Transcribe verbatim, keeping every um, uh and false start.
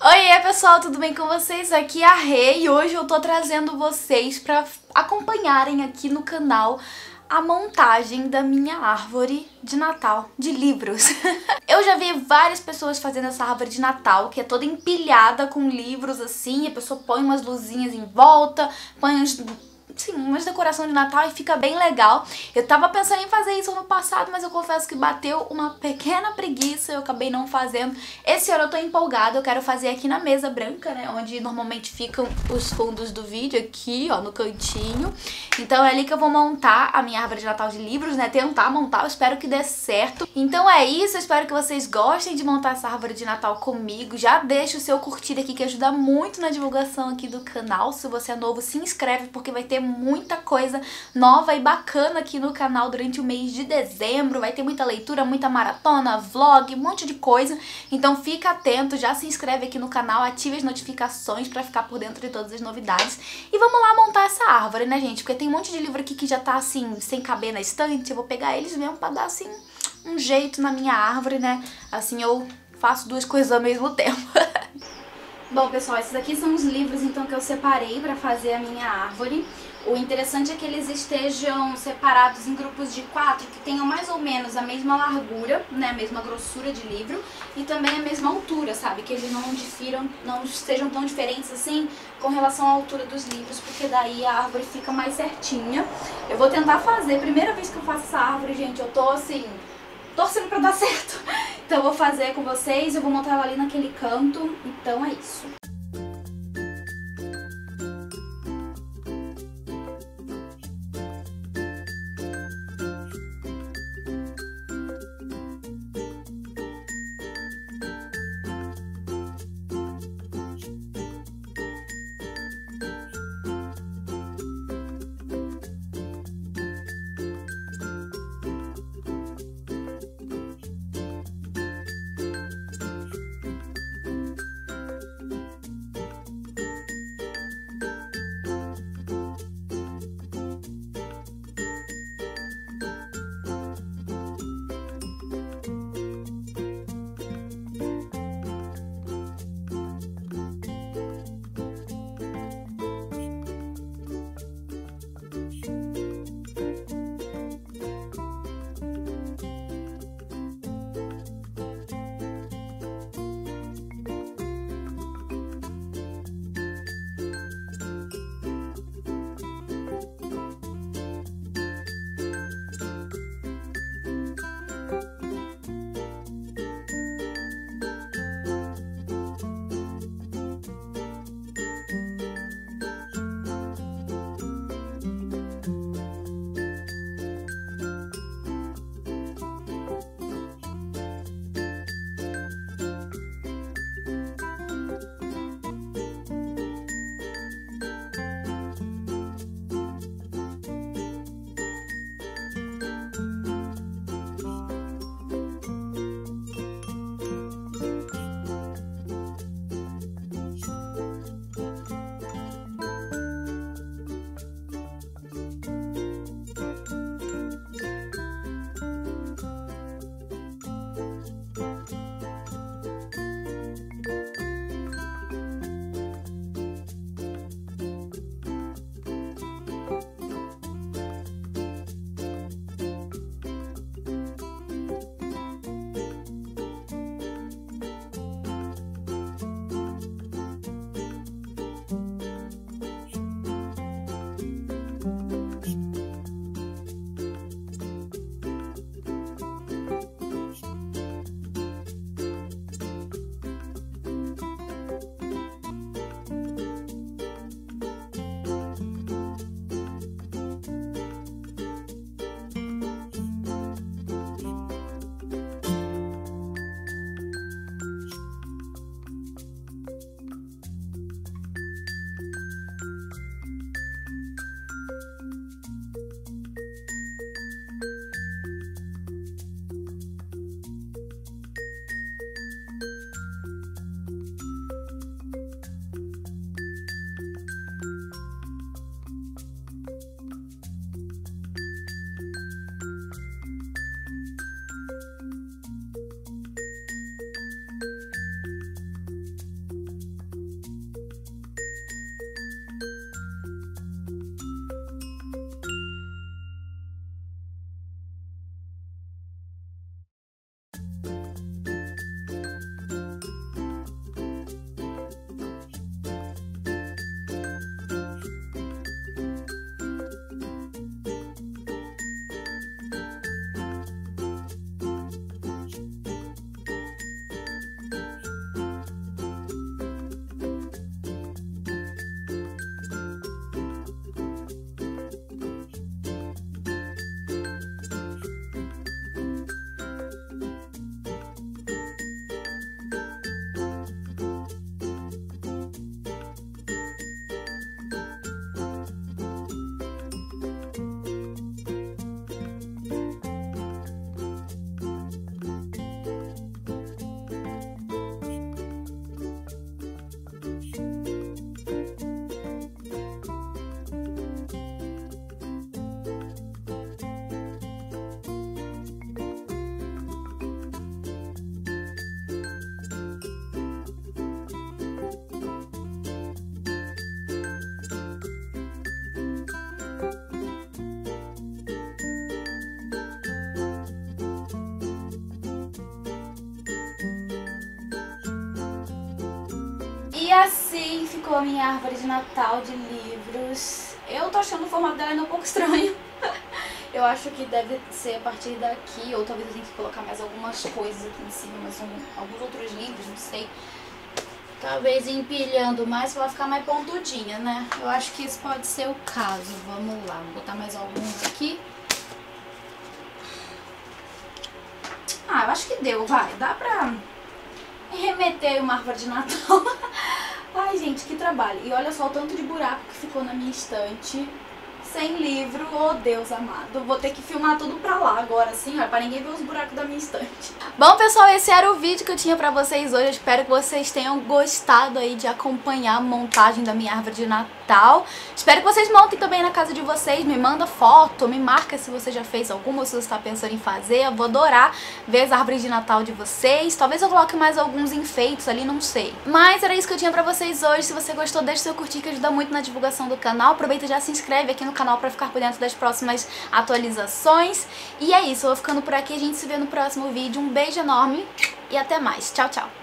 Oiê pessoal, tudo bem com vocês? Aqui é a Rê e hoje eu tô trazendo vocês pra acompanharem aqui no canal a montagem da minha árvore de Natal de livros. Eu já vi várias pessoas fazendo essa árvore de Natal, que é toda empilhada com livros assim, a pessoa põe umas luzinhas em volta, põe uns... sim, umas decoração de Natal e fica bem legal. Eu tava pensando em fazer isso ano passado, mas eu confesso que bateu uma pequena preguiça, eu acabei não fazendo. Esse ano eu tô empolgada, eu quero fazer aqui na mesa branca, né, onde normalmente ficam os fundos do vídeo, aqui, ó, no cantinho. Então é ali que eu vou montar a minha árvore de Natal de livros, né, tentar montar, eu espero que dê certo. Então é isso, eu espero que vocês gostem de montar essa árvore de Natal comigo. Já deixa o seu curtir aqui, que ajuda muito na divulgação aqui do canal. Se você é novo, se inscreve, porque vai ter muita coisa nova e bacana aqui no canal durante o mês de dezembro. Vai ter muita leitura, muita maratona, vlog, um monte de coisa. Então fica atento, já se inscreve aqui no canal, ative as notificações pra ficar por dentro de todas as novidades. E vamos lá montar essa árvore, né, gente? Porque tem um monte de livro aqui que já tá, assim, sem caber na estante. Eu vou pegar eles mesmo pra dar, assim, um jeito na minha árvore, né? Assim eu faço duas coisas ao mesmo tempo. Bom, pessoal, esses aqui são os livros, então, que eu separei pra fazer a minha árvore. O interessante é que eles estejam separados em grupos de quatro, que tenham mais ou menos a mesma largura, né, a mesma grossura de livro e também a mesma altura, sabe? Que eles não difiram, não sejam tão diferentes assim com relação à altura dos livros, porque daí a árvore fica mais certinha. Eu vou tentar fazer, primeira vez que eu faço essa árvore, gente, eu tô assim, torcendo pra dar certo. Então eu vou fazer com vocês, eu vou montar ela ali naquele canto, então é isso. E assim ficou a minha árvore de Natal de livros. Eu tô achando o formato dela ainda um pouco estranho. Eu acho que deve ser a partir daqui, ou talvez eu tenha que colocar mais algumas coisas aqui em cima, mas um, alguns outros livros, não sei. Talvez empilhando mais pra ela ficar mais pontudinha, né? Eu acho que esse pode ser o caso. Vamos lá, vou botar mais alguns aqui. Ah, eu acho que deu, vai. Dá pra remeter uma árvore de Natal. Ai, gente, que trabalho. E olha só o tanto de buraco que ficou na minha estante. Sem livro, oh Deus amado. Vou ter que filmar tudo pra lá agora, assim, ó, pra ninguém ver os buracos da minha estante. Bom, pessoal, esse era o vídeo que eu tinha pra vocês hoje. Eu espero que vocês tenham gostado aí de acompanhar a montagem da minha árvore de Natal. Espero que vocês montem também na casa de vocês. Me manda foto, me marca se você já fez alguma ou se você está pensando em fazer. Eu vou adorar ver as árvores de Natal de vocês. Talvez eu coloque mais alguns enfeites ali, não sei. Mas era isso que eu tinha pra vocês hoje. Se você gostou, deixa seu curtir que ajuda muito na divulgação do canal. Aproveita e já se inscreve aqui no canal pra ficar por dentro das próximas atualizações. E é isso, eu vou ficando por aqui. A gente se vê no próximo vídeo. Um beijo enorme e até mais. Tchau, tchau.